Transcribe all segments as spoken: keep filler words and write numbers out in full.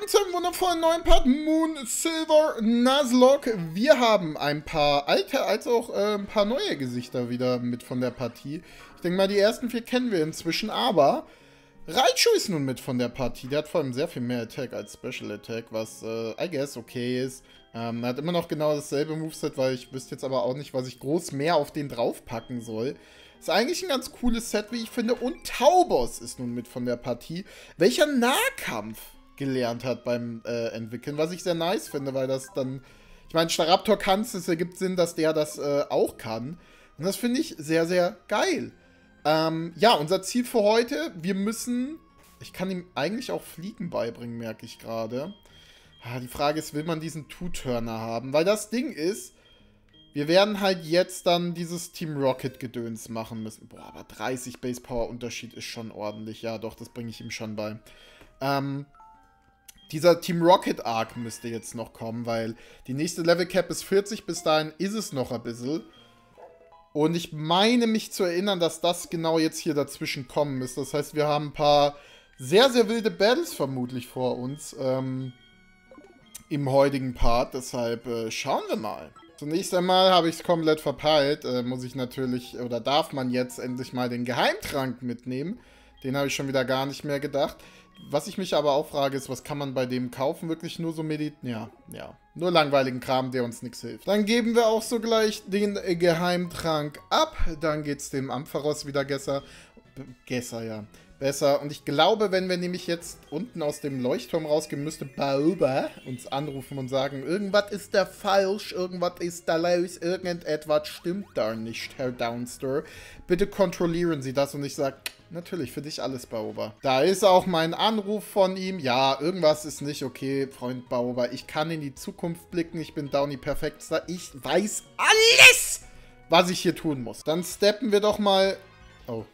willkommen zu einem wundervollen neuen Part Moon Silver Nuzlocke. Wir haben ein paar alte als auch äh, ein paar neue Gesichter wieder mit von der Partie. Ich denke mal, die ersten vier kennen wir inzwischen, aber Raichu ist nun mit von der Partie. Der hat vor allem sehr viel mehr Attack als Special Attack, was, äh, I guess, okay ist. Ähm, er hat immer noch genau dasselbe Moveset, weil ich wüsste jetzt aber auch nicht, was ich groß mehr auf den draufpacken soll. Ist eigentlich ein ganz cooles Set, wie ich finde. Und Taubos ist nun mit von der Partie, welcher Nahkampf gelernt hat beim äh, Entwickeln, was ich sehr nice finde, weil das dann, ich meine, Staraptor kann es, es ergibt Sinn, dass der das äh, auch kann. Und das finde ich sehr, sehr geil. Ähm, ja, unser Ziel für heute, wir müssen, ich kann ihm eigentlich auch Fliegen beibringen, merke ich gerade. Ah, die Frage ist, will man diesen Two-Turner haben? Weil das Ding ist, wir werden halt jetzt dann dieses Team Rocket-Gedöns machen müssen. Boah, aber dreißig Base-Power-Unterschied ist schon ordentlich. Ja, doch, das bringe ich ihm schon bei. Ähm, dieser Team Rocket-Arc müsste jetzt noch kommen, weil die nächste Level-Cap ist vierzig. Bis dahin ist es noch ein bisschen. Und ich meine mich zu erinnern, dass das genau jetzt hier dazwischen kommen müsste. Das heißt, wir haben ein paar sehr, sehr wilde Battles vermutlich vor uns ähm, im heutigen Part. Deshalb äh, schauen wir mal. Zunächst einmal habe ich es komplett verpeilt. Äh, muss ich natürlich, oder darf man jetzt endlich mal den Geheimtrank mitnehmen. Den habe ich schon wieder gar nicht mehr gedacht. Was ich mich aber auch frage, ist, was kann man bei dem kaufen? Wirklich nur so Medit... Ja, ja. Nur langweiligen Kram, der uns nichts hilft. Dann geben wir auch sogleich den äh, Geheimtrank ab. Dann geht's dem Ampharos wieder besser. Besser, ja. Besser. Und ich glaube, wenn wir nämlich jetzt unten aus dem Leuchtturm rausgehen, müsste Baoba uns anrufen und sagen, irgendwas ist da falsch, irgendwas ist da los, irgendetwas stimmt da nicht, Herr Downster. Bitte kontrollieren Sie das. Und ich sage, natürlich, für dich alles, Baoba. Da ist auch mein Anruf von ihm. Ja, irgendwas ist nicht okay, Freund Baoba. Ich kann in die Zukunft blicken, ich bin Downy Perfektstar. Ich weiß alles, was ich hier tun muss. Dann steppen wir doch mal... Oh.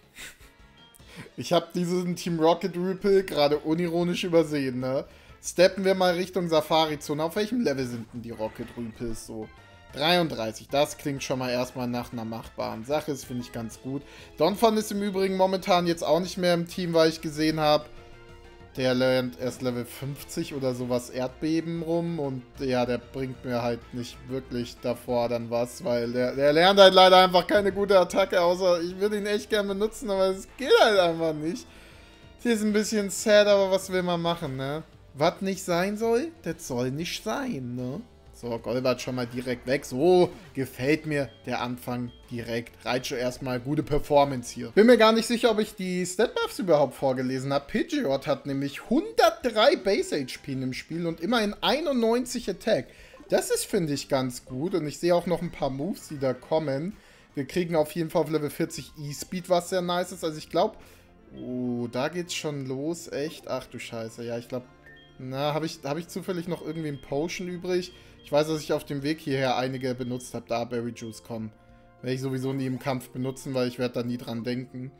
Ich habe diesen Team Rocket Ripple gerade unironisch übersehen, ne? Steppen wir mal Richtung Safari-Zone. Auf welchem Level sind denn die Rocket Ripples so? dreiunddreißig. Das klingt schon mal erstmal nach einer machbaren Sache. Das finde ich ganz gut. Donphan ist im Übrigen momentan jetzt auch nicht mehr im Team, weil ich gesehen habe, der lernt erst Level fünfzig oder sowas Erdbeben rum. Und ja, der bringt mir halt nicht wirklich davor dann was, weil der, der lernt halt leider einfach keine gute Attacke, außer ich würde ihn echt gern benutzen, aber es geht halt einfach nicht. Das ist ein bisschen sad, aber was will man machen, ne? Was nicht sein soll, das soll nicht sein, ne? So, Golbat schon mal direkt weg. So, gefällt mir der Anfang direkt. Raichu erstmal gute Performance hier. Bin mir gar nicht sicher, ob ich die Stat-Buffs überhaupt vorgelesen habe. Pidgeot hat nämlich hundertdrei Base-H P im Spiel und immerhin einundneunzig Attack. Das ist, finde ich, ganz gut. Und ich sehe auch noch ein paar Moves, die da kommen. Wir kriegen auf jeden Fall auf Level vierzig E-Speed, was sehr nice ist. Also ich glaube... Oh, da geht's schon los. Echt? Ach du Scheiße. Ja, ich glaube... Na, habe ich, hab ich zufällig noch irgendwie ein Potion übrig? Ich weiß, dass ich auf dem Weg hierher einige benutzt habe. Da, Berry Juice, komm. Werde ich sowieso nie im Kampf benutzen, weil ich werde da nie dran denken.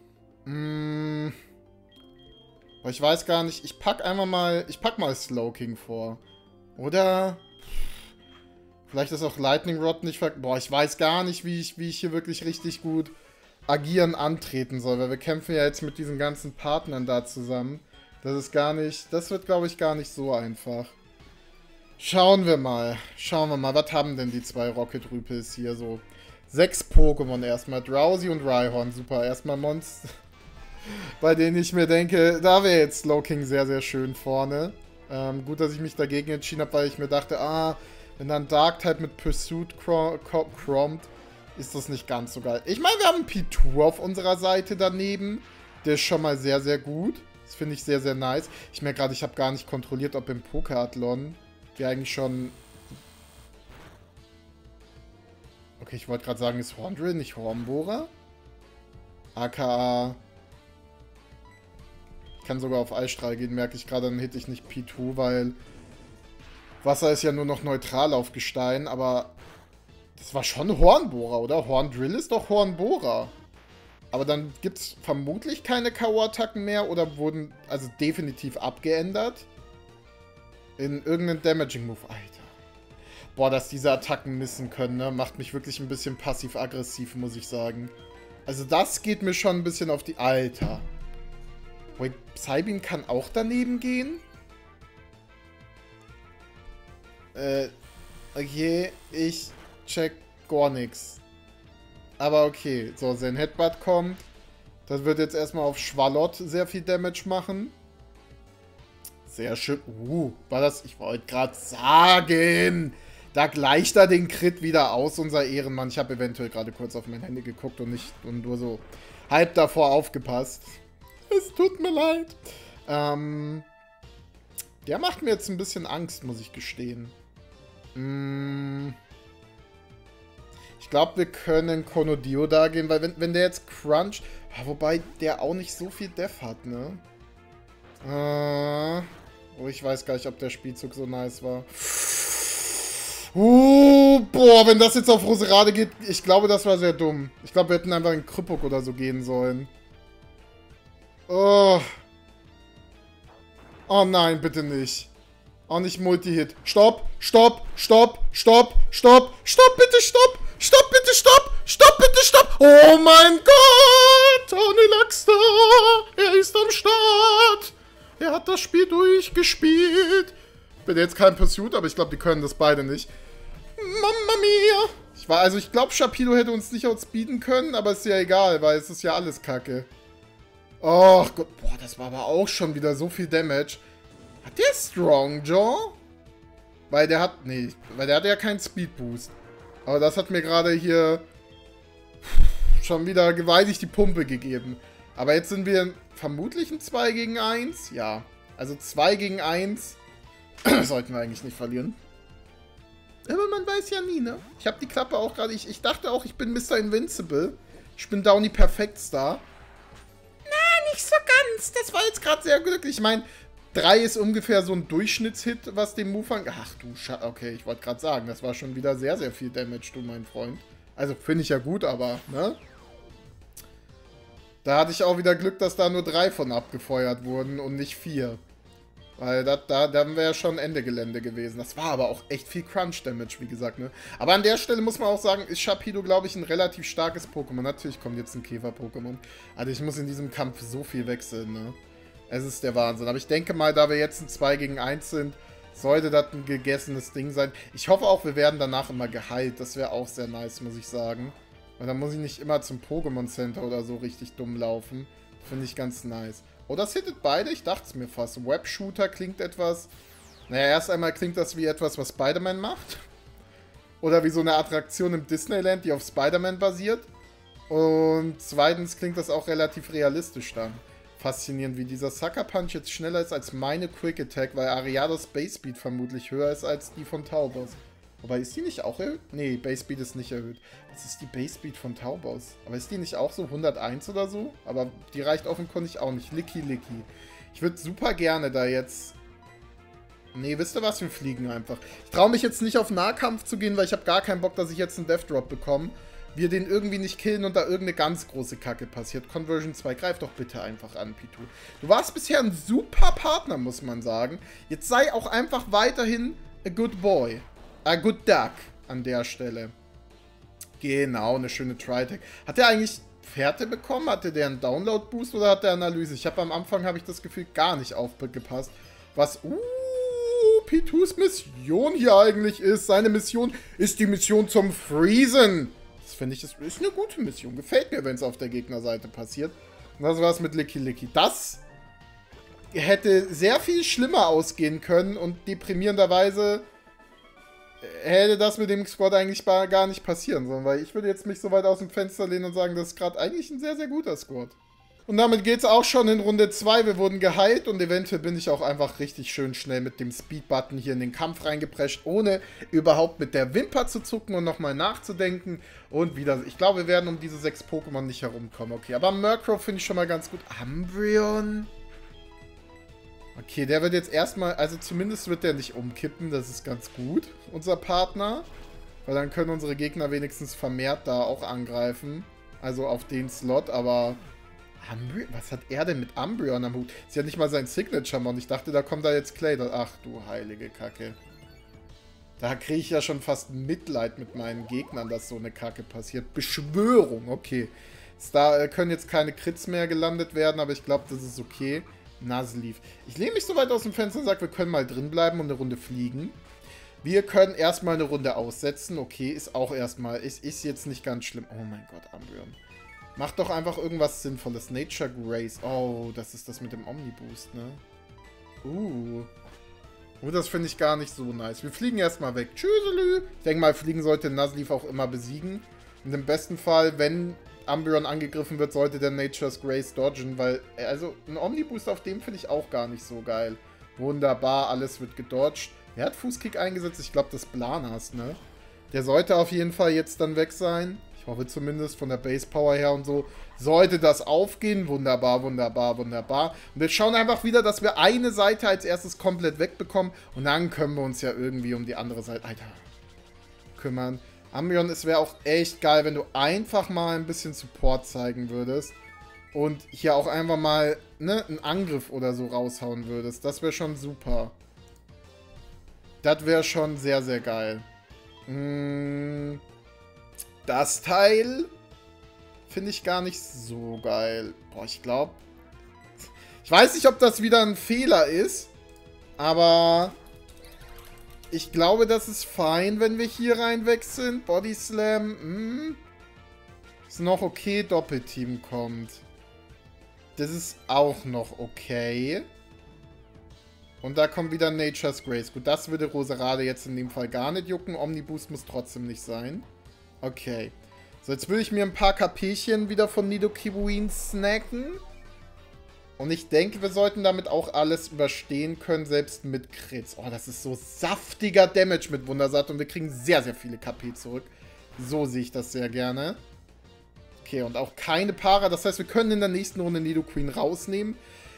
Mm. Aber ich weiß gar nicht. Ich pack einfach mal... Ich pack mal Slowking vor. Oder... Vielleicht ist auch Lightning Rod nicht ver... Boah, ich weiß gar nicht, wie ich, wie ich hier wirklich richtig gut agieren antreten soll. Weil wir kämpfen ja jetzt mit diesen ganzen Partnern da zusammen. Das ist gar nicht... Das wird, glaube ich, gar nicht so einfach. Schauen wir mal. Schauen wir mal. Was haben denn die zwei Rocket Rüpels hier so? Sechs Pokémon erstmal. Drowsy und Rhyhorn. Super. Erstmal Monster. Bei denen ich mir denke, da wäre jetzt Slowking sehr, sehr schön vorne. Ähm, gut, dass ich mich dagegen entschieden habe, weil ich mir dachte, ah, wenn dann Dark-Type mit Pursuit crompt, ist das nicht ganz so geil. Ich meine, wir haben P zwei auf unserer Seite daneben. Der ist schon mal sehr, sehr gut. Das finde ich sehr, sehr nice. Ich merke gerade, ich habe gar nicht kontrolliert, ob im Pokéathlon wir eigentlich schon... Okay, ich wollte gerade sagen, ist Horndrill nicht Hornbohrer? A K A... Ich kann sogar auf Eisstrahl gehen, merke ich gerade, dann hätte ich nicht P zwei, weil... Wasser ist ja nur noch neutral auf Gestein, aber... Das war schon Hornbohrer, oder? Horndrill ist doch Hornbohrer. Aber dann gibt es vermutlich keine K O-Attacken mehr oder wurden also definitiv abgeändert. In irgendeinen Damaging-Move. Alter. Boah, dass diese Attacken missen können, ne? Macht mich wirklich ein bisschen passiv-aggressiv, muss ich sagen. Also das geht mir schon ein bisschen auf die... Alter. Wait, Psybeam kann auch daneben gehen? Äh, okay, ich check gar nichts. Aber okay, so, sein Headbutt kommt. Das wird jetzt erstmal auf Schwalott sehr viel Damage machen. Sehr schön. Uh, war das... Ich wollte gerade sagen... Da gleicht er den Crit wieder aus, unser Ehrenmann. Ich habe eventuell gerade kurz auf mein Handy geguckt und nicht und nur so halb davor aufgepasst. Es tut mir leid. Ähm, der macht mir jetzt ein bisschen Angst, muss ich gestehen. Mm, ich glaube, wir können Konodio da gehen, weil wenn, wenn der jetzt Crunch... Wobei der auch nicht so viel Def hat, ne? Äh, oh, ich weiß gar nicht, ob der Spielzug so nice war. Uh, boah, wenn das jetzt auf Roserade geht, ich glaube, das war sehr dumm. Ich glaube, wir hätten einfach in Krüppuk oder so gehen sollen. Oh. Oh nein, bitte nicht. Auch nicht Multi-Hit. Stopp, stopp, stopp, stopp, stopp, stopp, bitte, stopp, stopp, bitte, stopp, stopp, bitte, stopp. Oh mein Gott, Onylaxter, er ist am Start. Er hat das Spiel durchgespielt. Bin jetzt kein Pursuit, aber ich glaube, die können das beide nicht. Mamma mia! Ich war, also ich glaube, Sharpedo hätte uns nicht outspeeden können, aber ist ja egal, weil es ist ja alles Kacke. Oh Gott, boah, das war aber auch schon wieder so viel Damage. Hat der Strong Jaw? Weil der hat, nee, weil der hatte ja keinen Speed Boost. Aber das hat mir gerade hier schon wieder gewaltig die Pumpe gegeben. Aber jetzt sind wir vermutlich ein zwei gegen eins. Ja, also zwei gegen eins. Sollten wir eigentlich nicht verlieren. Aber man weiß ja nie, ne? Ich habe die Klappe auch gerade... Ich, ich dachte auch, ich bin Mister Invincible. Ich bin Downy Perfektstar. Na, nicht so ganz. Das war jetzt gerade sehr glücklich. Ich meine, drei ist ungefähr so ein Durchschnittshit, was den Move angeht. Ach du Scha... Okay, ich wollte gerade sagen, das war schon wieder sehr, sehr viel Damage, du mein Freund. Also, finde ich ja gut, aber, ne? Da hatte ich auch wieder Glück, dass da nur drei von abgefeuert wurden und nicht vier. Weil da, da, da wäre schon Ende Gelände gewesen. Das war aber auch echt viel Crunch-Damage, wie gesagt, ne? Aber an der Stelle muss man auch sagen, ist Sharpedo, glaube ich, ein relativ starkes Pokémon. Natürlich kommt jetzt ein Käfer-Pokémon. Also ich muss in diesem Kampf so viel wechseln, ne? Es ist der Wahnsinn. Aber ich denke mal, da wir jetzt ein zwei gegen eins sind, sollte das ein gegessenes Ding sein. Ich hoffe auch, wir werden danach immer geheilt. Das wäre auch sehr nice, muss ich sagen. Weil dann muss ich nicht immer zum Pokémon Center oder so richtig dumm laufen. Finde ich ganz nice. Oh, das hittet beide? Ich dachte es mir fast. Web-Shooter klingt etwas... Naja, erst einmal klingt das wie etwas, was Spider-Man macht. Oder wie so eine Attraktion im Disneyland, die auf Spider-Man basiert. Und zweitens klingt das auch relativ realistisch dann. Faszinierend, wie dieser Sucker Punch jetzt schneller ist als meine Quick Attack, weil Ariados Base Speed vermutlich höher ist als die von Taubos. Wobei, ist die nicht auch erhöht? Nee, Base Speed ist nicht erhöht. Das ist die Base Speed von Taubos. Aber ist die nicht auch so hunderteins oder so? Aber die reicht offenkundig auch nicht. Licky Licky. Ich würde super gerne da jetzt... Nee, wisst ihr was? Wir fliegen einfach. Ich traue mich jetzt nicht auf Nahkampf zu gehen, weil ich habe gar keinen Bock, dass ich jetzt einen Death Drop bekomme. Wir den irgendwie nicht killen und da irgendeine ganz große Kacke passiert. Conversion zwei, greif doch bitte einfach an, Pitu. Du warst bisher ein super Partner, muss man sagen. Jetzt sei auch einfach weiterhin a good boy. A good duck an der Stelle. Genau, eine schöne Tri-Tech. Hat der eigentlich Fährte bekommen? Hatte der einen Download-Boost oder hat der Analyse? Ich habe am Anfang, habe ich das Gefühl, gar nicht aufgepasst. Was, uh, Pitus Mission hier eigentlich ist. Seine Mission ist die Mission zum Freezen. Das finde ich, ist, ist eine gute Mission. Gefällt mir, wenn es auf der Gegnerseite passiert. Und das war's mit Licky Licky. Das hätte sehr viel schlimmer ausgehen können und deprimierenderweise hätte das mit dem Squad eigentlich gar nicht passieren sollen, weil ich würde jetzt mich so weit aus dem Fenster lehnen und sagen, das ist gerade eigentlich ein sehr, sehr guter Squad. Und damit geht es auch schon in Runde zwei. Wir wurden geheilt und eventuell bin ich auch einfach richtig schön schnell mit dem Speed-Button hier in den Kampf reingeprescht, ohne überhaupt mit der Wimper zu zucken und nochmal nachzudenken. Und wieder, ich glaube, wir werden um diese sechs Pokémon nicht herumkommen. Okay, aber Murkrow finde ich schon mal ganz gut. Umbreon? Okay, der wird jetzt erstmal, also zumindest wird der nicht umkippen, das ist ganz gut, unser Partner. Weil dann können unsere Gegner wenigstens vermehrt da auch angreifen. Also auf den Slot, aber... Umbreon, was hat er denn mit Umbreon am Hut? Ist ja nicht mal sein Signature-Mon. Ich dachte, da kommt da jetzt Clay. Ach du heilige Kacke. Da kriege ich ja schon fast Mitleid mit meinen Gegnern, dass so eine Kacke passiert. Beschwörung, okay. Da können jetzt keine Crits mehr gelandet werden, aber ich glaube, das ist okay. Nuzleaf. Ich lehne mich so weit aus dem Fenster und sage, wir können mal drin bleiben und eine Runde fliegen. Wir können erstmal eine Runde aussetzen. Okay, ist auch erstmal, ist, ist jetzt nicht ganz schlimm. Oh mein Gott, Umbreon. Mach doch einfach irgendwas Sinnvolles. Nature Grace. Oh, das ist das mit dem Omniboost, ne? Uh. Oh, das finde ich gar nicht so nice. Wir fliegen erstmal weg. Tschüsselü. Ich denke mal, fliegen sollte Nuzleaf auch immer besiegen. Und im besten Fall, wenn Umbreon angegriffen wird, sollte der Nature's Grace dodgen, weil, also, ein Omniboost auf dem finde ich auch gar nicht so geil. Wunderbar, alles wird gedodged. Wer hat Fußkick eingesetzt? Ich glaube, das Blanas, ne? Der sollte auf jeden Fall jetzt dann weg sein. Ich hoffe zumindest von der Base Power her und so. Sollte das aufgehen. Wunderbar, wunderbar, wunderbar. Und wir schauen einfach wieder, dass wir eine Seite als erstes komplett wegbekommen. Und dann können wir uns ja irgendwie um die andere Seite, Alter, kümmern. Umbreon, es wäre auch echt geil, wenn du einfach mal ein bisschen Support zeigen würdest. Und hier auch einfach mal, ne, einen Angriff oder so raushauen würdest. Das wäre schon super. Das wäre schon sehr, sehr geil. Mm, das Teil finde ich gar nicht so geil. Boah, ich glaube... Ich weiß nicht, ob das wieder ein Fehler ist. Aber... Ich glaube, das ist fein, wenn wir hier reinwechseln. Body Slam. Hm. Ist noch okay, Doppelteam kommt. Das ist auch noch okay. Und da kommt wieder Nature's Grace. Gut, das würde Roserade jetzt in dem Fall gar nicht jucken. Omniboost muss trotzdem nicht sein. Okay. So, jetzt will ich mir ein paar KPchen wieder von Nidoqueen snacken. Und ich denke, wir sollten damit auch alles überstehen können, selbst mit Crits. Oh, das ist so saftiger Damage mit Wundersaat und wir kriegen sehr, sehr viele K P zurück. So sehe ich das sehr gerne. Okay, und auch keine Para. Das heißt, wir können in der nächsten Runde Nidoqueen rausnehmen.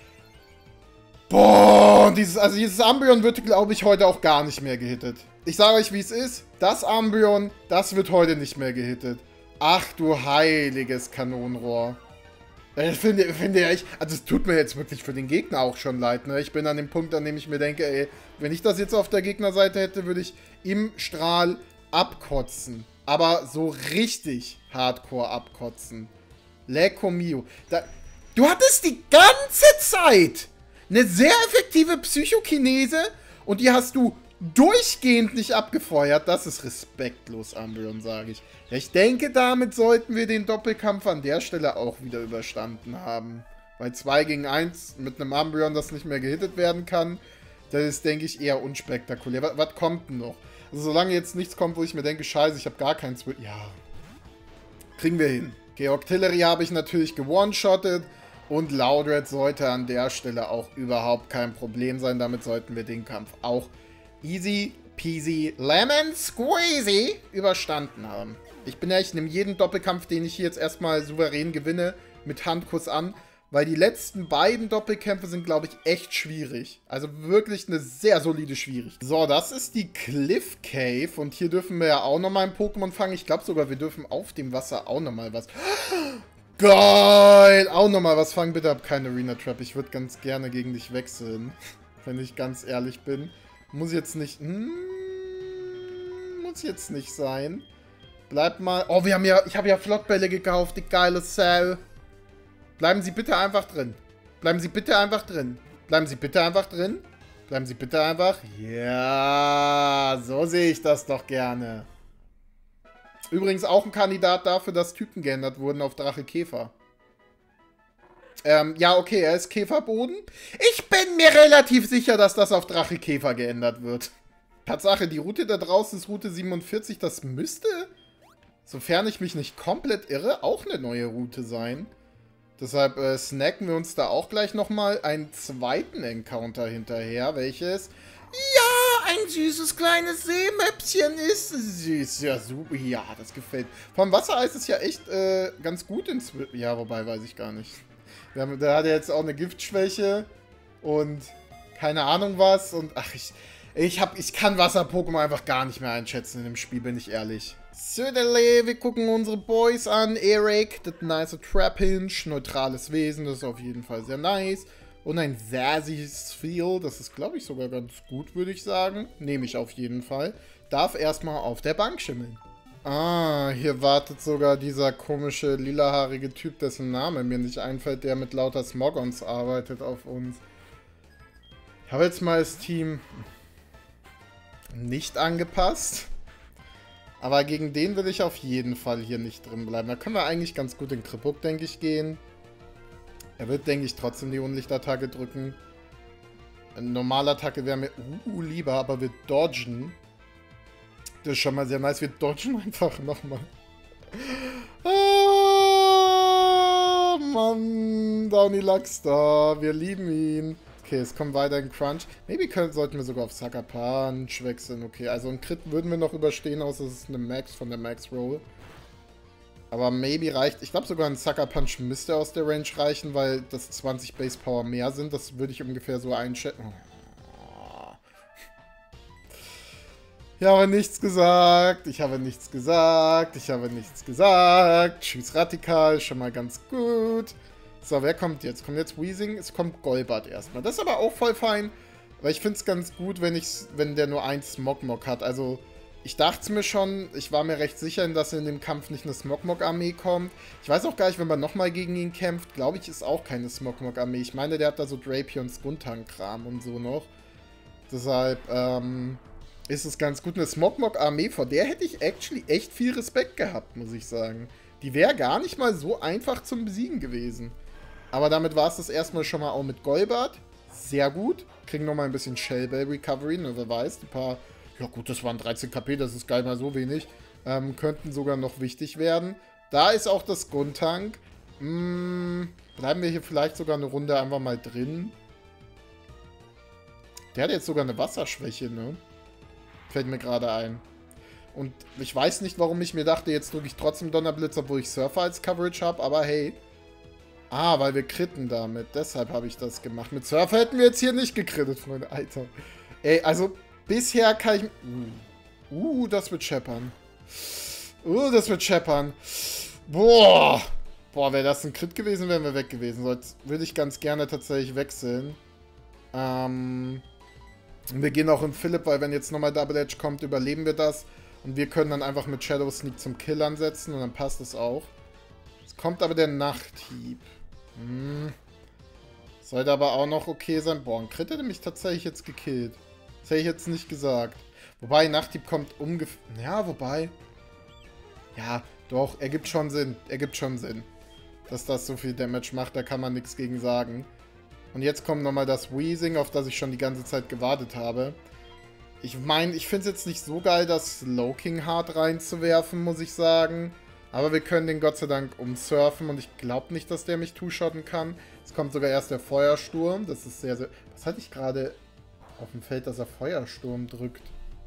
Boah, dieses, also dieses Umbreon wird, glaube ich, heute auch gar nicht mehr gehittet. Ich sage euch, wie es ist. Das Umbreon, das wird heute nicht mehr gehittet. Ach du heiliges Kanonenrohr. Ich finde, finde ich, also es tut mir jetzt wirklich für den Gegner auch schon leid, ne? Ich bin an dem Punkt, an dem ich mir denke, ey, wenn ich das jetzt auf der Gegnerseite hätte, würde ich im Strahl abkotzen. Aber so richtig hardcore abkotzen. Lecco mio. Da, du hattest die ganze Zeit eine sehr effektive Psychokinese und die hast du durchgehend nicht abgefeuert. Das ist respektlos, Umbreon, sage ich. Ja, ich denke, damit sollten wir den Doppelkampf an der Stelle auch wieder überstanden haben. Weil zwei gegen eins mit einem Umbreon, das nicht mehr gehittet werden kann, das ist, denke ich, eher unspektakulär. Was, was kommt denn noch? Also solange jetzt nichts kommt, wo ich mir denke, scheiße, ich habe gar keinen Switch. Ja, kriegen wir hin. Okay, Octillery habe ich natürlich gewone-shottet. Und Loudred sollte an der Stelle auch überhaupt kein Problem sein. Damit sollten wir den Kampf auch easy peasy lemon squeezy überstanden haben. Ich bin ja, ich nehme jeden Doppelkampf, den ich hier jetzt erstmal souverän gewinne, mit Handkuss an. Weil die letzten beiden Doppelkämpfe sind, glaube ich, echt schwierig. Also wirklich eine sehr solide Schwierigkeit. So, das ist die Cliff Cave. Und hier dürfen wir ja auch nochmal ein Pokémon fangen. Ich glaube sogar, wir dürfen auf dem Wasser auch nochmal was... Geil! Auch nochmal was fangen. Bitte hab keine Arena Trap. Ich würde ganz gerne gegen dich wechseln. Wenn ich ganz ehrlich bin. Muss jetzt nicht... Hm, muss jetzt nicht sein. Bleib mal... Oh, wir haben ja... Ich habe ja Flottbälle gekauft. Die geile Sau. Bleiben Sie bitte einfach drin. Bleiben Sie bitte einfach drin. Bleiben Sie bitte einfach drin. Bleiben Sie bitte einfach... Ja, so sehe ich das doch gerne. Übrigens auch ein Kandidat dafür, dass Typen geändert wurden auf Drache-Käfer. Ähm, ja, okay, er ist Käferboden. Ich bin mir relativ sicher, dass das auf Drache-Käfer geändert wird. Tatsache, die Route da draußen ist Route siebenundvierzig. Das müsste, sofern ich mich nicht komplett irre, auch eine neue Route sein. Deshalb äh, snacken wir uns da auch gleich nochmal einen zweiten Encounter hinterher, welches... Ja, ein süßes kleines Seemäppchen ist. Süß, ja, super. Ja, das gefällt. Vom Wassereis ist ja echt äh, ganz gut inzwischen. Ja, wobei, weiß ich gar nicht. Wir haben, der hat ja jetzt auch eine Giftschwäche und keine Ahnung was. Und ach, ich, ich, hab, ich kann Wasser-Pokémon einfach gar nicht mehr einschätzen in dem Spiel, bin ich ehrlich. Söderle, wir gucken unsere Boys an. Eric, das nice Trapinch, neutrales Wesen, das ist auf jeden Fall sehr nice. Und ein Sassys Feel, das ist, glaube ich, sogar ganz gut, würde ich sagen. Nehme ich auf jeden Fall. Darf erstmal auf der Bank schimmeln. Ah, hier wartet sogar dieser komische lilahaarige Typ, dessen Name mir nicht einfällt, der mit lauter Smogons arbeitet auf uns. Ich habe jetzt mal das Team... nicht angepasst. Aber gegen den will ich auf jeden Fall hier nicht drin bleiben. Da können wir eigentlich ganz gut in Kripuk, denke ich, gehen. Er wird, denke ich, trotzdem die Unlichtattacke drücken. Eine normale Attacke wäre mir uh, lieber, aber wir dodgen. Das ist schon mal sehr nice. Wir dodgen einfach nochmal. Ah, Mann. Downy Luckstar. Wir lieben ihn. Okay, es kommt weiter in Crunch. Maybe können, sollten wir sogar auf Sucker Punch wechseln. Okay, also ein Crit würden wir noch überstehen, außer es ist eine Max von der Max Roll. Aber maybe reicht. Ich glaube sogar ein Sucker Punch müsste aus der Range reichen, weil das zwanzig Base Power mehr sind. Das würde ich ungefähr so einschätzen. Oh. Ich habe nichts gesagt. Ich habe nichts gesagt. Ich habe nichts gesagt. Tschüss Radikal. Schon mal ganz gut. So, wer kommt jetzt? Kommt jetzt Weezing? Es kommt Golbat erstmal. Das ist aber auch voll fein. Weil ich finde es ganz gut, wenn, ich, wenn der nur ein Smogmog hat. Also, ich dachte es mir schon. Ich war mir recht sicher, dass in dem Kampf nicht eine Smogmog-Armee kommt. Ich weiß auch gar nicht, wenn man nochmal gegen ihn kämpft, glaube ich, ist auch keine Smogmog-Armee. Ich meine, der hat da so Drapion und Skuntank-Kram und so noch. Deshalb, ähm, ist es ganz gut. Eine Smogmog-Armee, vor der hätte ich actually echt viel Respekt gehabt, muss ich sagen. Die wäre gar nicht mal so einfach zum Besiegen gewesen. Aber damit war es das erstmal schon mal auch mit Golbat. Sehr gut. Kriegen nochmal ein bisschen Shellbell Recovery, ne, wer weiß. Ein paar, ja gut, das waren dreizehn KP, das ist gar nicht mal so wenig. Ähm, könnten sogar noch wichtig werden. Da ist auch das Skuntank. Hm, bleiben wir hier vielleicht sogar eine Runde einfach mal drin. Der hat jetzt sogar eine Wasserschwäche, ne? Fällt mir gerade ein. Und ich weiß nicht, warum ich mir dachte, jetzt drücke ich trotzdem Donnerblitz, obwohl ich Surfer als Coverage habe, aber hey. Ah, weil wir kritten damit. Deshalb habe ich das gemacht. Mit Surfer hätten wir jetzt hier nicht gekrittet, Freunde. Alter. Ey, also bisher kann ich... Uh, uh das wird scheppern. Uh, das wird scheppern. Boah. Boah, wäre das ein Crit gewesen, wären wir weg gewesen. So, jetzt würde ich ganz gerne tatsächlich wechseln. Ähm... Wir gehen auch in Philipp, weil wenn jetzt nochmal Double Edge kommt, überleben wir das. Und wir können dann einfach mit Shadow Sneak zum Kill ansetzen und dann passt es auch. Es kommt aber der Nachthieb. Hm. Sollte aber auch noch okay sein. Boah, ein Crit hätte mich tatsächlich jetzt gekillt. Das hätte ich jetzt nicht gesagt. Wobei, Nachthieb kommt ungefähr... Ja, wobei... Ja, doch, ergibt schon Sinn. Ergibt schon Sinn. Dass das so viel Damage macht, da kann man nichts gegen sagen. Und jetzt kommt nochmal das Weezing, auf das ich schon die ganze Zeit gewartet habe. Ich meine, ich finde es jetzt nicht so geil, das Slowking hart reinzuwerfen, muss ich sagen. Aber wir können den Gott sei Dank umsurfen und ich glaube nicht, dass der mich two-shotten kann. Es kommt sogar erst der Feuersturm. Das ist sehr, sehr... Was hatte ich gerade auf dem Feld, dass er Feuersturm drückt?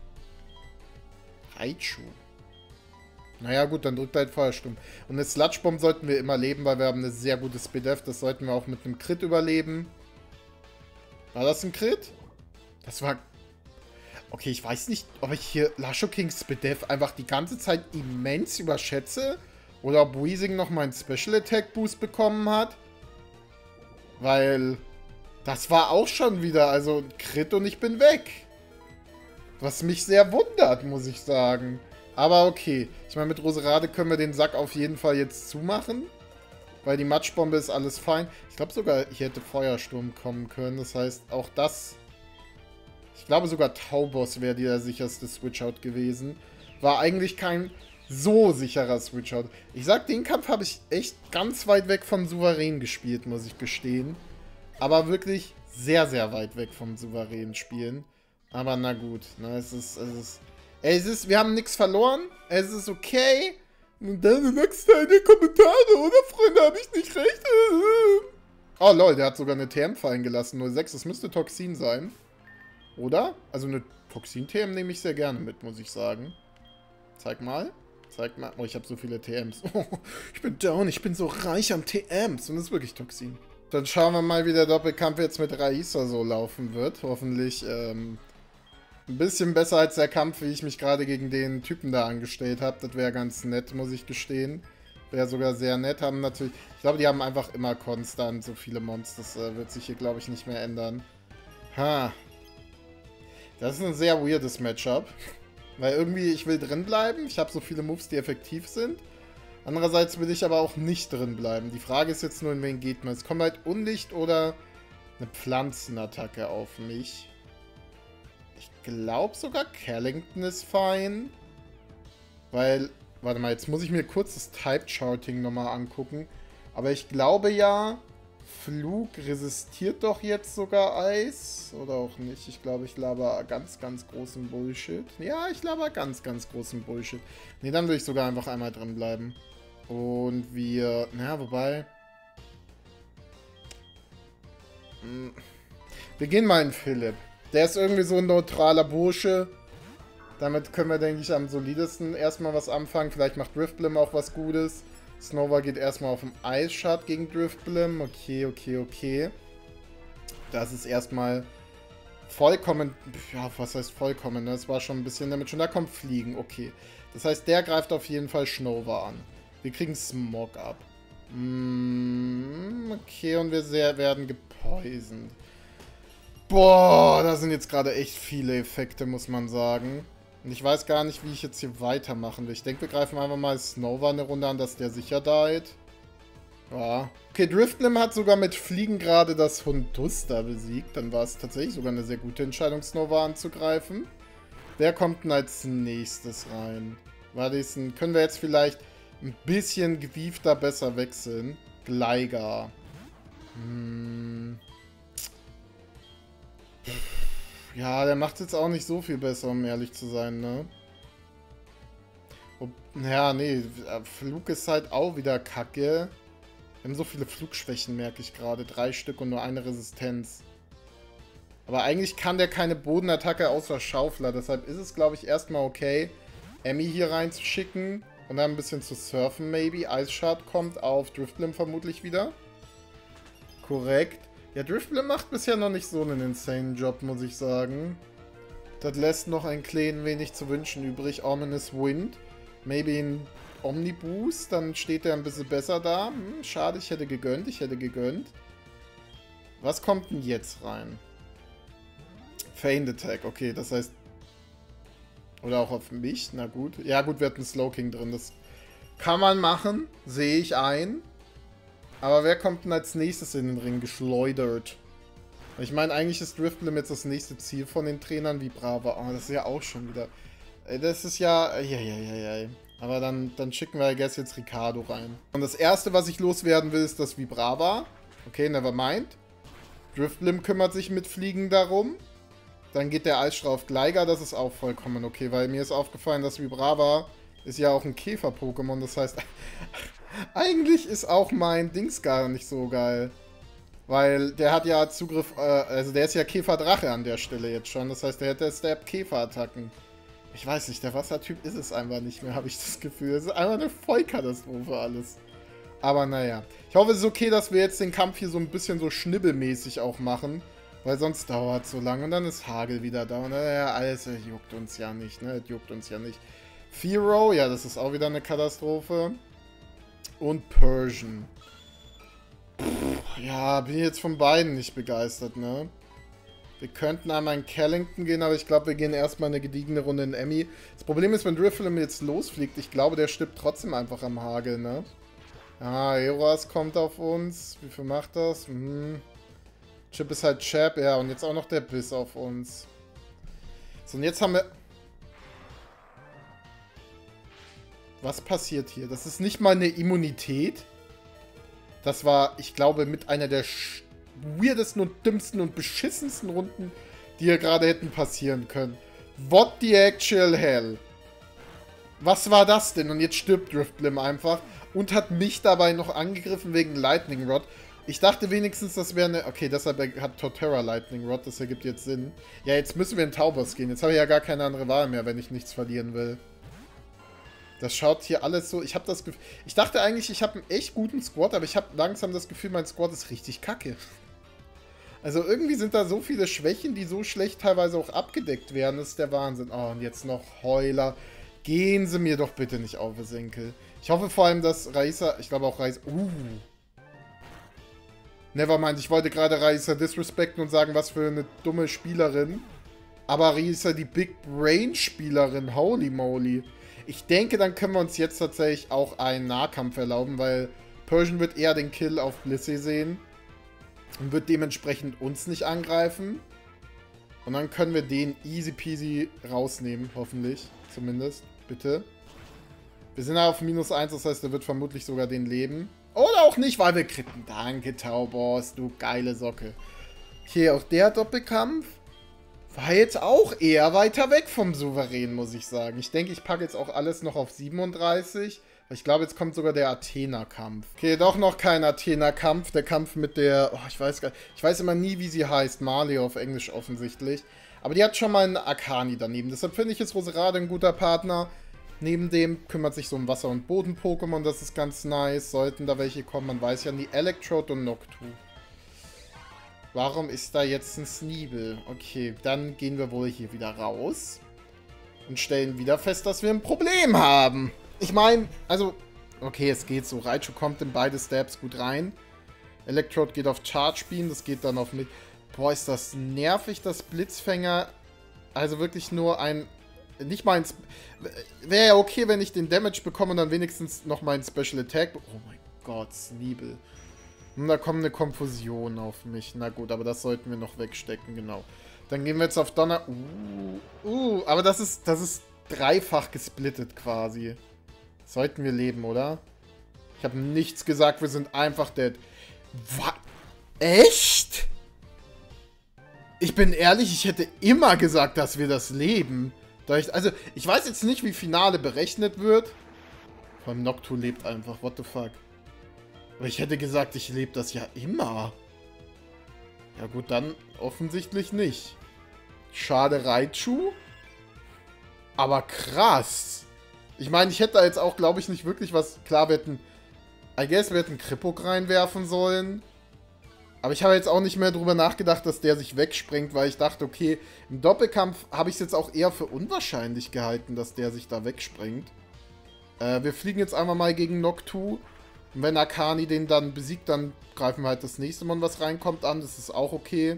Raichu. Naja gut, dann drückt er halt Feuersturm. Und eine Sludge-Bomb sollten wir immer leben, weil wir haben eine sehr gute Speed-Def. Das sollten wir auch mit einem Crit überleben. War das ein Crit? Das war... Okay, ich weiß nicht, ob ich hier Lasho Kings Speed-Def einfach die ganze Zeit immens überschätze. Oder ob Weezing noch meinen Special Attack Boost bekommen hat. Weil... Das war auch schon wieder, also ein Crit und ich bin weg. Was mich sehr wundert, muss ich sagen. Aber okay. Ich meine, mit Roserade können wir den Sack auf jeden Fall jetzt zumachen. Weil die Matschbombe ist alles fein. Ich glaube sogar, hier hätte Feuersturm kommen können. Das heißt, auch das... Ich glaube sogar Taubos wäre der sicherste Switch-Out gewesen. War eigentlich kein so sicherer Switch-Out. Ich sag, den Kampf habe ich echt ganz weit weg vom Souverän gespielt, muss ich gestehen. Aber wirklich sehr, sehr weit weg vom souveränen Spielen. Aber na gut, ne, es ist... Es ist Es ist, wir haben nichts verloren. Es ist okay. Und dann sagst du in die Kommentare, oder Freunde, habe ich nicht recht? Oh lol, der hat sogar eine T M fallen gelassen. null sechs, das müsste Toxin sein. Oder? Also eine Toxin-T M nehme ich sehr gerne mit, muss ich sagen. Zeig mal. Zeig mal. Oh, ich habe so viele T Ms. Oh, ich bin down, ich bin so reich an T Ms. Und das ist wirklich Toxin. Dann schauen wir mal, wie der Doppelkampf jetzt mit Raisa so laufen wird. Hoffentlich, ähm... ein bisschen besser als der Kampf, wie ich mich gerade gegen den Typen da angestellt habe. Das wäre ganz nett, muss ich gestehen. Wäre sogar sehr nett. Haben natürlich, ich glaube, die haben einfach immer konstant so viele Mons. Das äh, wird sich hier, glaube ich, nicht mehr ändern. Ha. Das ist ein sehr weirdes Matchup. Weil irgendwie, ich will drin bleiben. Ich habe so viele Moves, die effektiv sind. Andererseits will ich aber auch nicht drin bleiben. Die Frage ist jetzt nur, in wen geht man. Es kommt halt Unlicht oder eine Pflanzenattacke auf mich. Ich glaube sogar Callington ist fein. Weil, warte mal, jetzt muss ich mir kurz das Type-Charting nochmal angucken. Aber ich glaube ja, Flug resistiert doch jetzt sogar Eis. Oder auch nicht. Ich glaube, ich laber ganz, ganz großen Bullshit. Ja, ich laber ganz, ganz großen Bullshit. Ne, dann würde ich sogar einfach einmal drin bleiben. Und wir, naja, wobei... Wir gehen mal in Philipp. Der ist irgendwie so ein neutraler Bursche. Damit können wir, denke ich, am solidesten erstmal was anfangen. Vielleicht macht Driftblim auch was Gutes. Snova geht erstmal auf den Eisshard gegen Driftblim. Okay, okay, okay. Das ist erstmal vollkommen... Ja, was heißt vollkommen? Das war schon ein bisschen damit schon. Da kommt Fliegen, okay. Das heißt, der greift auf jeden Fall Snova an. Wir kriegen Smog ab. Mm, okay, und wir sehr, werden gepoisoned. Boah, da sind jetzt gerade echt viele Effekte, muss man sagen. Und ich weiß gar nicht, wie ich jetzt hier weitermachen will. Ich denke, wir greifen einfach mal Snova eine Runde an, dass der sicher died. Ja. Okay, Driftblim hat sogar mit Fliegen gerade das Hundusta besiegt. Dann war es tatsächlich sogar eine sehr gute Entscheidung, Snova anzugreifen. Wer kommt denn als nächstes rein? War das ein, können wir jetzt vielleicht ein bisschen gewiefter besser wechseln? Gligar. Hm... Ja, der macht jetzt auch nicht so viel besser, um ehrlich zu sein, ne? Ob, ja, nee, Flug ist halt auch wieder kacke. Wir haben so viele Flugschwächen, merke ich gerade. Drei Stück und nur eine Resistenz. Aber eigentlich kann der keine Bodenattacke außer Schaufler. Deshalb ist es, glaube ich, erstmal okay, Emmy hier reinzuschicken und dann ein bisschen zu surfen, maybe. Eisshard kommt auf Driftblim vermutlich wieder. Korrekt. Ja, Driftblim macht bisher noch nicht so einen insane Job, muss ich sagen. Das lässt noch ein klein wenig zu wünschen übrig. Ominous Wind. Maybe ein Omniboost, dann steht er ein bisschen besser da. Hm, schade, ich hätte gegönnt, ich hätte gegönnt. Was kommt denn jetzt rein? Feigned Attack, okay, das heißt... Oder auch auf mich, na gut. Ja gut, wir hatten Slowking drin, das kann man machen, sehe ich ein. Aber wer kommt denn als nächstes in den Ring geschleudert? Ich meine, eigentlich ist Driftblim jetzt das nächste Ziel von den Trainern wie Brava. Oh, das ist ja auch schon wieder... Das ist ja... Ja, ja, ja, ja. Aber dann, dann schicken wir, I guess, jetzt Ricardo rein. Und das erste, was ich loswerden will, ist das Vibrava. Okay, never mind. Driftblim kümmert sich mit Fliegen darum. Dann geht der Eisstrahl auf Gligar, das ist auch vollkommen okay, weil mir ist aufgefallen, dass Vibrava ist ja auch ein Käfer-Pokémon. Das heißt, eigentlich ist auch mein Dings gar nicht so geil. Weil der hat ja Zugriff, äh, also der ist ja Käferdrache an der Stelle jetzt schon. Das heißt, der hätte Stab-Käfer-Attacken. Ich weiß nicht, der Wassertyp ist es einfach nicht mehr, habe ich das Gefühl. Es ist einfach eine Vollkatastrophe alles. Aber naja. Ich hoffe, es ist okay, dass wir jetzt den Kampf hier so ein bisschen so schnibbelmäßig auch machen. Weil sonst dauert es so lange und dann ist Hagel wieder da. Und naja, alles äh, juckt uns ja nicht, ne? Juckt uns ja nicht. Fearow, ja, das ist auch wieder eine Katastrophe. Und Persian. Pff, ja, bin ich jetzt von beiden nicht begeistert, ne? Wir könnten einmal in Callington gehen, aber ich glaube, wir gehen erstmal eine gediegene Runde in Emmy. Das Problem ist, wenn Driftblim jetzt losfliegt, ich glaube, der stirbt trotzdem einfach am Hagel, ne? Ah, Eros kommt auf uns. Wie viel macht das? Hm. Chip ist halt Chap, ja, und jetzt auch noch der Biss auf uns. So, und jetzt haben wir... Was passiert hier? Das ist nicht mal eine Immunität. Das war, ich glaube, mit einer der weirdesten und dümmsten und beschissensten Runden, die hier gerade hätten passieren können. What the actual hell? Was war das denn? Und jetzt stirbt Driftblim einfach und hat mich dabei noch angegriffen wegen Lightning Rod. Ich dachte wenigstens, das wäre eine... Okay, deshalb hat Torterra Lightning Rod, das ergibt jetzt Sinn. Ja, jetzt müssen wir in Taubos gehen. Jetzt habe ich ja gar keine andere Wahl mehr, wenn ich nichts verlieren will. Das schaut hier alles so... Ich habe das Gefühl... Ich dachte eigentlich, ich habe einen echt guten Squad, aber ich habe langsam das Gefühl, mein Squad ist richtig kacke. Also irgendwie sind da so viele Schwächen, die so schlecht teilweise auch abgedeckt werden. Das ist der Wahnsinn. Oh, und jetzt noch Heuler. Gehen Sie mir doch bitte nicht auf den Senkel. Ich hoffe vor allem, dass Raisa... Ich glaube auch Raisa... Uh... Nevermind, ich wollte gerade Raisa disrespekten und sagen, was für eine dumme Spielerin. Aber Raisa, die Big Brain Spielerin, holy moly. Ich denke, dann können wir uns jetzt tatsächlich auch einen Nahkampf erlauben, weil Persian wird eher den Kill auf Blissey sehen. Und wird dementsprechend uns nicht angreifen. Und dann können wir den easy peasy rausnehmen, hoffentlich. Zumindest. Bitte. Wir sind auf minus eins, das heißt, er wird vermutlich sogar den leben. Oder auch nicht, weil wir kritten. Danke, Tauboss, du geile Socke. Okay, auch der Doppelkampf war jetzt auch eher weiter weg vom Souverän, muss ich sagen. Ich denke, ich packe jetzt auch alles noch auf siebenunddreißig. Ich glaube, jetzt kommt sogar der Athena-Kampf. Okay, doch noch kein Athena-Kampf. Der Kampf mit der... Oh, ich weiß gar nicht. Ich weiß immer nie, wie sie heißt. Marley auf Englisch offensichtlich. Aber die hat schon mal einen Akani daneben. Deshalb finde ich jetzt Roserade ein guter Partner. Neben dem kümmert sich so um Wasser- und Boden-Pokémon. Das ist ganz nice. Sollten da welche kommen. Man weiß ja nie. Electrode und Noctu. Warum ist da jetzt ein Sneebel? Okay, dann gehen wir wohl hier wieder raus. Und stellen wieder fest, dass wir ein Problem haben. Ich meine, also, okay, es geht so. Raichu kommt in beide Steps gut rein. Electrode geht auf Charge Beam, das geht dann auf mit. Boah, ist das nervig, dass Blitzfänger. Also wirklich nur ein. Nicht mal ein. Wäre ja okay, wenn ich den Damage bekomme und dann wenigstens noch mal ein Special Attack. Oh mein Gott, Sneebel. Und da kommt eine Konfusion auf mich. Na gut, aber das sollten wir noch wegstecken, genau. Dann gehen wir jetzt auf Donner. Uh, uh, aber das ist, das ist dreifach gesplittet quasi. Sollten wir leben, oder? Ich habe nichts gesagt, wir sind einfach dead. Was? Echt? Ich bin ehrlich, ich hätte immer gesagt, dass wir das leben. Da ich, also, ich weiß jetzt nicht, wie Finale berechnet wird. Vor allem Noctu lebt einfach, what the fuck. Aber ich hätte gesagt, ich lebe das ja immer. Ja gut, dann offensichtlich nicht. Schade Raichu. Aber krass. Ich meine, ich hätte da jetzt auch, glaube ich, nicht wirklich was... Klar, wir hätten... I guess, wir hätten Krippuk reinwerfen sollen. Aber ich habe jetzt auch nicht mehr drüber nachgedacht, dass der sich wegsprengt, weil ich dachte, okay, im Doppelkampf habe ich es jetzt auch eher für unwahrscheinlich gehalten, dass der sich da wegsprengt. Äh, wir fliegen jetzt einmal mal gegen Noctu. Und wenn Akani den dann besiegt, dann greifen wir halt das nächste Mal, was reinkommt, an. Das ist auch okay.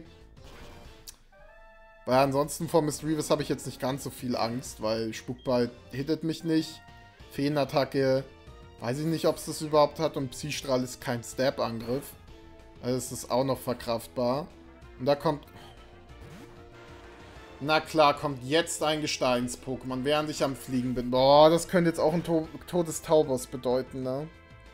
Weil ansonsten vor Misdreavus habe ich jetzt nicht ganz so viel Angst, weil Spukball hittet mich nicht. Feenattacke, weiß ich nicht, ob es das überhaupt hat. Und Psystrahl ist kein Stab-Angriff. Also es ist auch noch verkraftbar. Und da kommt... Na klar, kommt jetzt ein Gesteins-Pokémon, während ich am Fliegen bin. Boah, das könnte jetzt auch ein to totes Tauboss bedeuten, ne?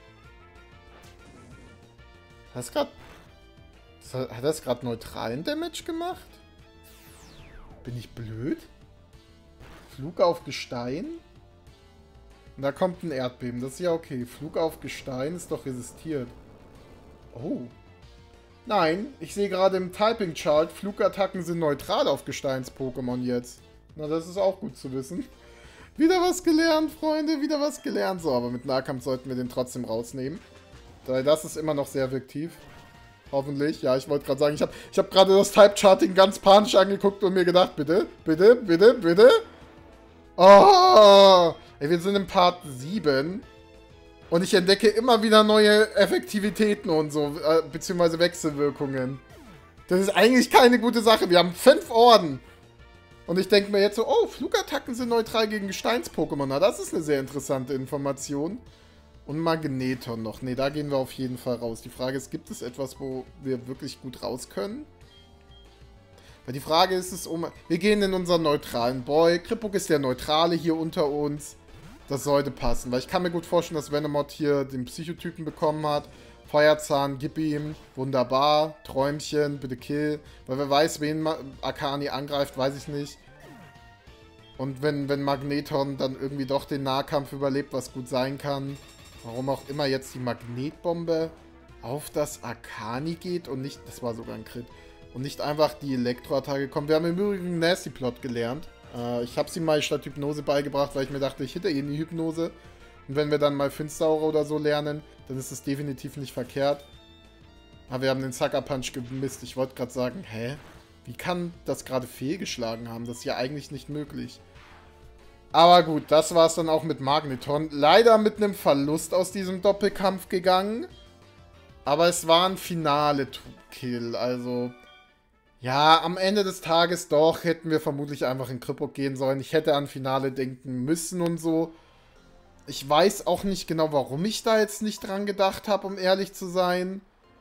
Hat das gerade... Hat das gerade neutralen Damage gemacht? Bin ich blöd? Flug auf Gestein? Und da kommt ein Erdbeben. Das ist ja okay. Flug auf Gestein ist doch resistiert. Oh. Nein, ich sehe gerade im Typing-Chart, Flugattacken sind neutral auf Gesteins-Pokémon jetzt. Na, das ist auch gut zu wissen. Wieder was gelernt, Freunde. Wieder was gelernt. So, aber mit Nahkampf sollten wir den trotzdem rausnehmen. Weil das ist immer noch sehr effektiv. Hoffentlich. Ja, ich wollte gerade sagen, ich habe ich hab gerade das Type-Charting ganz panisch angeguckt und mir gedacht, bitte, bitte, bitte, bitte. Oh! Ey, wir sind im Part sieben. Und ich entdecke immer wieder neue Effektivitäten und so, äh, beziehungsweise Wechselwirkungen. Das ist eigentlich keine gute Sache. Wir haben fünf Orden. Und ich denke mir jetzt so, oh, Flugattacken sind neutral gegen Gesteins-Pokémon. Na, das ist eine sehr interessante Information. Und Magneton noch. Ne, da gehen wir auf jeden Fall raus. Die Frage ist, gibt es etwas, wo wir wirklich gut raus können? Weil die Frage ist es um... Wir gehen in unseren neutralen Boy. Krippuk ist der Neutrale hier unter uns. Das sollte passen. Weil ich kann mir gut vorstellen, dass Venomoth hier den Psychotypen bekommen hat. Feuerzahn, gib ihm. Wunderbar. Träumchen, bitte kill. Weil wer weiß, wen Akani angreift, weiß ich nicht. Und wenn, wenn Magneton dann irgendwie doch den Nahkampf überlebt, was gut sein kann... Warum auch immer jetzt die Magnetbombe auf das Akani geht und nicht, das war sogar ein Crit, und nicht einfach die Elektroattacke kommt. Wir haben im Übrigen Nasty Plot gelernt. Äh, ich habe sie mal statt Hypnose beigebracht, weil ich mir dachte, ich hitte eh in die Hypnose. Und wenn wir dann mal Finsteraura oder so lernen, dann ist es definitiv nicht verkehrt. Aber wir haben den Sucker Punch gemisst. Ich wollte gerade sagen, hä? Wie kann das gerade fehlgeschlagen haben? Das ist ja eigentlich nicht möglich. Aber gut, das war es dann auch mit Magneton. Leider mit einem Verlust aus diesem Doppelkampf gegangen. Aber es war ein Finale-Kill. Also, ja, am Ende des Tages doch hätten wir vermutlich einfach in Krippuk gehen sollen. Ich hätte an Finale denken müssen und so. Ich weiß auch nicht genau, warum ich da jetzt nicht dran gedacht habe, um ehrlich zu sein.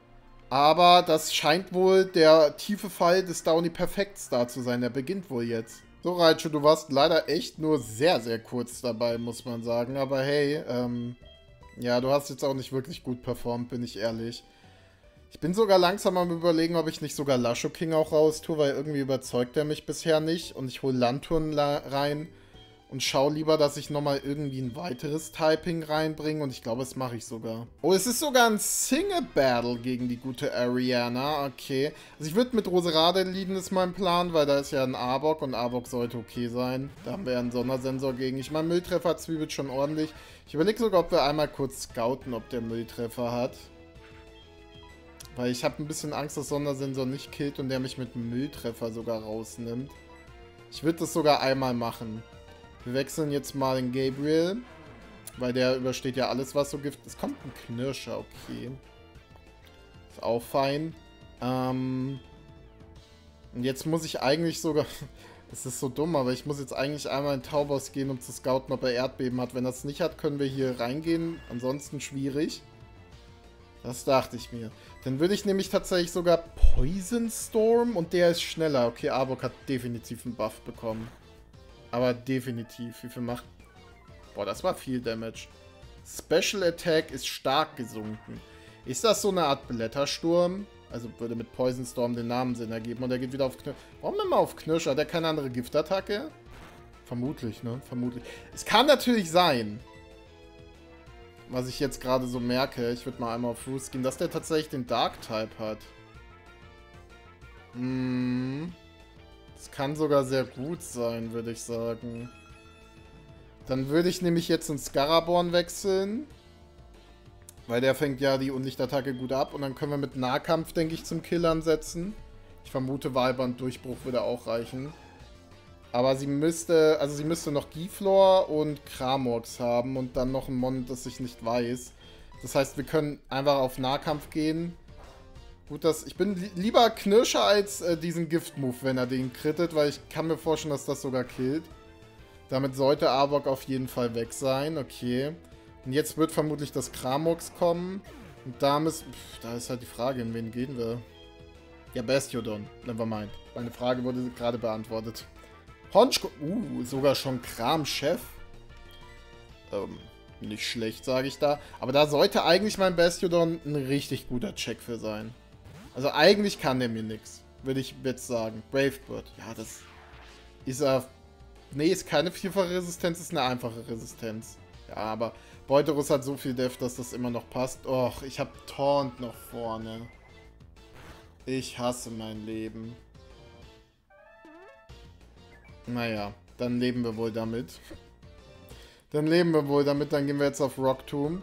Aber das scheint wohl der tiefe Fall des Downy Perfect-Star zu sein. Der beginnt wohl jetzt. So, Raichu, du warst leider echt nur sehr, sehr kurz dabei, muss man sagen. Aber hey, ähm, ja, du hast jetzt auch nicht wirklich gut performt, bin ich ehrlich. Ich bin sogar langsam am Überlegen, ob ich nicht sogar Lasho King auch raus tue, weil irgendwie überzeugt er mich bisher nicht. Und ich hole Lanturn rein und schaue lieber, dass ich nochmal irgendwie ein weiteres Typing reinbringe. Und ich glaube, das mache ich sogar. Oh, es ist sogar ein Single-Battle gegen die gute Ariana. Okay. Also ich würde mit Roserade leaden, ist mein Plan, weil da ist ja ein Arbok und Arbok sollte okay sein. Da haben wir ja einen Sondersensor gegen. Ich meine, Mülltreffer zwiebelt schon ordentlich. Ich überlege sogar, ob wir einmal kurz scouten, ob der Mülltreffer hat. Weil ich habe ein bisschen Angst, dass Sondersensor nicht killt und der mich mit Mülltreffer sogar rausnimmt. Ich würde das sogar einmal machen. Wir wechseln jetzt mal in Gabriel. Weil der übersteht ja alles, was so Gift... Es kommt ein Knirscher, okay. Ist auch fein. Ähm... Und jetzt muss ich eigentlich sogar... Es ist so dumm, aber ich muss jetzt eigentlich einmal in Taubos gehen, um zu scouten, ob er Erdbeben hat. Wenn er es nicht hat, können wir hier reingehen. Ansonsten schwierig. Das dachte ich mir. Dann würde ich nämlich tatsächlich sogar Poison Storm und der ist schneller. Okay, Arbok hat definitiv einen Buff bekommen. Aber definitiv. Wie viel macht... Boah, das war viel Damage. Special Attack ist stark gesunken. Ist das so eine Art Blättersturm? Also würde mit Poison Storm den Namen Sinn ergeben. Und er geht wieder auf Knirscher. Warum immer auf Knirscher? Hat er keine andere Giftattacke? Vermutlich, ne? Vermutlich. Es kann natürlich sein... Was ich jetzt gerade so merke, ich würde mal einmal auf Ruth gehen, dass der tatsächlich den Dark-Type hat. Hm. Das kann sogar sehr gut sein, würde ich sagen. Dann würde ich nämlich jetzt in Scaraborn wechseln. Weil der fängt ja die Unlichtattacke gut ab. Und dann können wir mit Nahkampf, denke ich, zum Killern setzen. Ich vermute, Wahlband-Durchbruch würde auch reichen. Aber sie müsste, also sie müsste noch Giflor und Kramox haben und dann noch ein Mon, das ich nicht weiß. Das heißt, wir können einfach auf Nahkampf gehen. Gut, dass ich bin li lieber Knirscher als äh, diesen Gift-Move, wenn er den crittet, weil ich kann mir vorstellen, dass das sogar killt. Damit sollte Arbok auf jeden Fall weg sein, okay. Und jetzt wird vermutlich das Kramox kommen. Und da müssen, pff, da ist halt die Frage, in wen gehen wir? Ja, Bastiodon, nevermind. Meine Frage wurde gerade beantwortet. Honchko, uh, sogar schon Kram-Chef. Ähm, nicht schlecht, sage ich da. Aber da sollte eigentlich mein Bastiodon ein richtig guter Check für sein. Also eigentlich kann der mir nichts, würde ich jetzt sagen. Bravebird, ja, das ist er... Nee, ist keine vierfache Resistenz, ist eine einfache Resistenz. Ja, aber Beuterus hat so viel Def, dass das immer noch passt. Och, ich habe Taunt noch vorne. Ich hasse mein Leben. Naja, dann leben wir wohl damit. Dann leben wir wohl damit. Dann gehen wir jetzt auf Rock Tomb.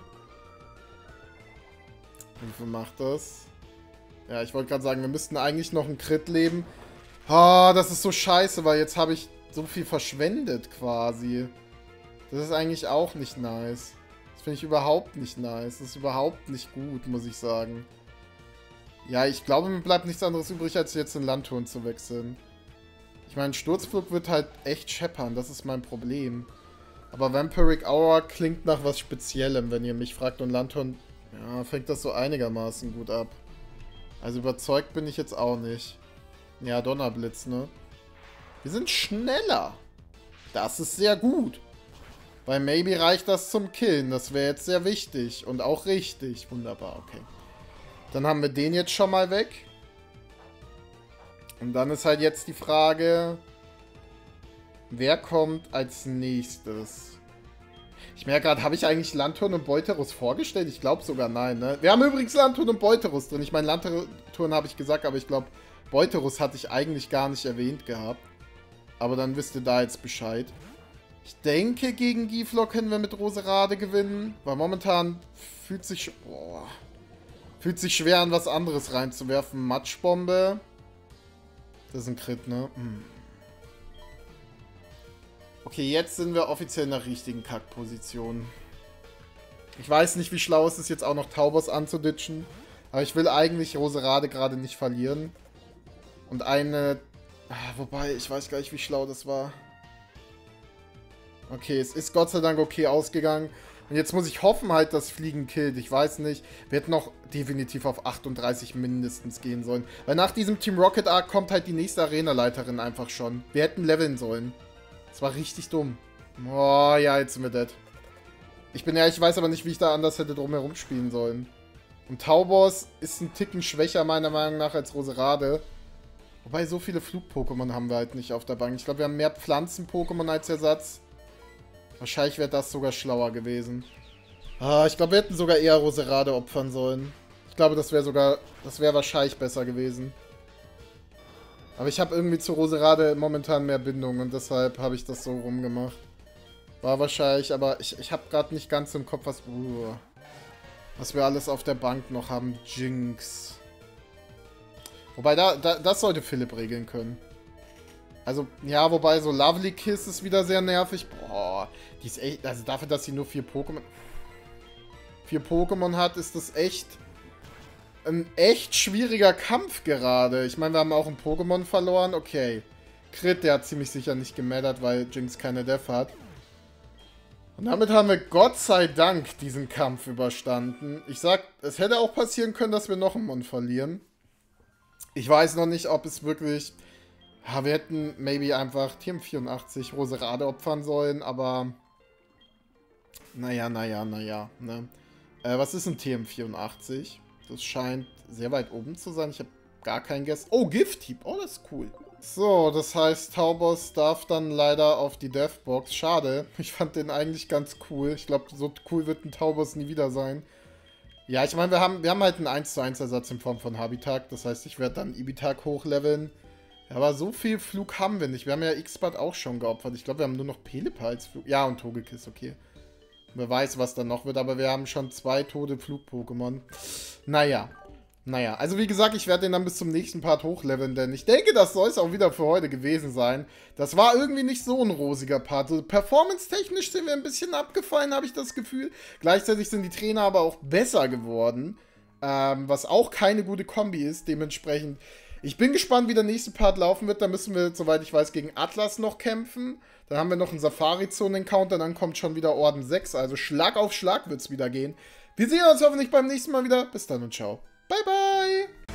Wie viel macht das? Ja, ich wollte gerade sagen, wir müssten eigentlich noch einen Crit leben. Oh, das ist so scheiße, weil jetzt habe ich so viel verschwendet quasi. Das ist eigentlich auch nicht nice. Das finde ich überhaupt nicht nice. Das ist überhaupt nicht gut, muss ich sagen. Ja, ich glaube, mir bleibt nichts anderes übrig, als jetzt in Landturn zu wechseln. Ich meine, Sturzflug wird halt echt scheppern, das ist mein Problem. Aber Vampiric Aura klingt nach was Speziellem, wenn ihr mich fragt. Und Landturn, ja, fängt das so einigermaßen gut ab. Also überzeugt bin ich jetzt auch nicht. Ja, Donnerblitz, ne? Wir sind schneller. Das ist sehr gut. Bei Maybe reicht das zum Killen. Das wäre jetzt sehr wichtig und auch richtig. Wunderbar, okay. Dann haben wir den jetzt schon mal weg. Und dann ist halt jetzt die Frage, wer kommt als nächstes? Ich merke gerade, habe ich eigentlich Landturn und Beuterus vorgestellt? Ich glaube sogar nein, ne? Wir haben übrigens Landturn und Beuterus drin. Ich meine, Landturn habe ich gesagt, aber ich glaube, Beuterus hatte ich eigentlich gar nicht erwähnt gehabt. Aber dann wisst ihr da jetzt Bescheid. Ich denke, gegen Giflor können wir mit Roserade gewinnen. Weil momentan fühlt sich... Boah, fühlt sich schwer an, was anderes reinzuwerfen. Matschbombe. Das ist ein Crit, ne? Hm. Okay, jetzt sind wir offiziell in der richtigen Kackposition. Ich weiß nicht, wie schlau es ist, jetzt auch noch Taubos anzuditschen. Aber ich will eigentlich Roserade gerade nicht verlieren. Und eine... Ah, wobei, ich weiß gar nicht, wie schlau das war. Okay, es ist Gott sei Dank okay ausgegangen. Und jetzt muss ich hoffen halt, dass Fliegen killt. Ich weiß nicht. Wir hätten noch definitiv auf achtunddreißig mindestens gehen sollen. Weil nach diesem Team Rocket Arc kommt halt die nächste Arena-Leiterin einfach schon. Wir hätten leveln sollen. Das war richtig dumm. Oh, ja, jetzt sind wir dead. Ich bin ja, ich weiß aber nicht, wie ich da anders hätte drumherum spielen sollen. Und Taubos ist ein Ticken schwächer meiner Meinung nach als Roserade. Wobei, so viele Flug-Pokémon haben wir halt nicht auf der Bank. Ich glaube, wir haben mehr Pflanzen-Pokémon als Ersatz. Wahrscheinlich wäre das sogar schlauer gewesen. Ah, ich glaube, wir hätten sogar eher Roserade opfern sollen. Ich glaube, das wäre sogar, das wäre wahrscheinlich besser gewesen. Aber ich habe irgendwie zu Roserade momentan mehr Bindung und deshalb habe ich das so rumgemacht. War wahrscheinlich, aber ich, ich habe gerade nicht ganz im Kopf, was, uh, was wir alles auf der Bank noch haben. Jinx. Wobei, da, da, das sollte Philipp regeln können. Also, ja, wobei so Lovely Kiss ist wieder sehr nervig. Boah, die ist echt, also dafür, dass sie nur vier Pokémon... Vier Pokémon hat, ist das echt ein echt schwieriger Kampf gerade. Ich meine, wir haben auch ein Pokémon verloren. Okay. Crit, der hat ziemlich sicher nicht gemattert, weil Jinx keine Def hat. Und damit haben wir Gott sei Dank diesen Kampf überstanden. Ich sag, es hätte auch passieren können, dass wir noch einen Mon verlieren. Ich weiß noch nicht, ob es wirklich... Ja, wir hätten maybe einfach T M vierundachtzig Roserade opfern sollen, aber... Naja, naja, naja, ne? Äh, was ist ein T M vierundachtzig? Das scheint sehr weit oben zu sein. Ich habe gar keinen Guess. Oh, Gift-Hieb. Oh, das ist cool. So, das heißt, Taubos darf dann leider auf die Deathbox. Schade. Ich fand den eigentlich ganz cool. Ich glaube, so cool wird ein Taubos nie wieder sein. Ja, ich meine, wir haben, wir haben halt einen eins zu eins Ersatz in Form von Habitat. Das heißt, ich werde dann Ibitak hochleveln. Ja, aber so viel Flug haben wir nicht. Wir haben ja X-Bad auch schon geopfert. Ich glaube, wir haben nur noch Pelipper als Flug. Ja, und Togekiss, okay. Wer weiß, was dann noch wird, aber wir haben schon zwei tote Flug-Pokémon. Naja. Naja, also wie gesagt, ich werde den dann bis zum nächsten Part hochleveln, denn ich denke, das soll es auch wieder für heute gewesen sein. Das war irgendwie nicht so ein rosiger Part. Also performance-technisch sind wir ein bisschen abgefallen, habe ich das Gefühl. Gleichzeitig sind die Trainer aber auch besser geworden, ähm, was auch keine gute Kombi ist. Dementsprechend, ich bin gespannt, wie der nächste Part laufen wird. Da müssen wir, soweit ich weiß, gegen Atlas noch kämpfen. Dann haben wir noch einen Safari-Zonen-Encounter, dann kommt schon wieder Orden sechs. Also Schlag auf Schlag wird es wieder gehen. Wir sehen uns hoffentlich beim nächsten Mal wieder. Bis dann und ciao. Bye, bye!